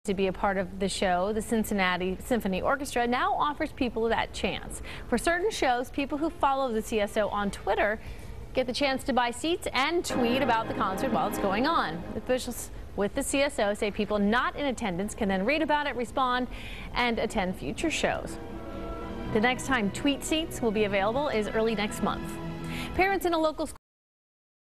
To be a part of the show, the Cincinnati Symphony Orchestra now offers people that chance. For certain shows, people who follow the CSO on Twitter get the chance to buy seats and tweet about the concert while it's going on. Officials with the CSO say people not in attendance can then read about it, respond, and attend future shows. The next time tweet seats will be available is early next month. Parents in a local school